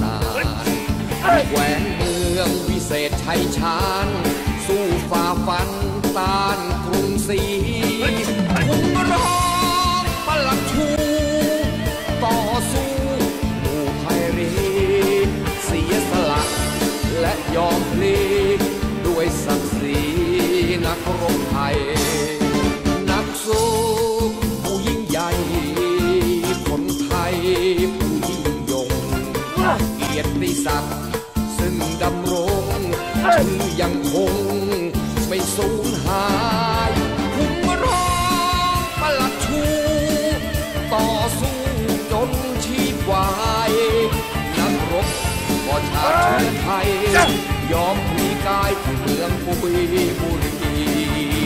นานแหวนเมืองวิเศษชัยชาญสู้ฝ่าฟันต้านกรุงศรีคุมร้องปลัดชูต่อสู้หมู่ไพรีเสียสละและยอมพลีด้วยศักดิ์ศรีนักรบไทยนักสู้ผู้ยิ่งใหญ่คนไทยผู้ยิ่งยงเกียรติศักดิ์ซึ่งดำรงชื่อยังคงไม่สูญหายคุมร้องปลัดชูต่อสู้จนชีพวายนักรบก็ชาติไทยยอมพลีกายเมืองปุยบุรี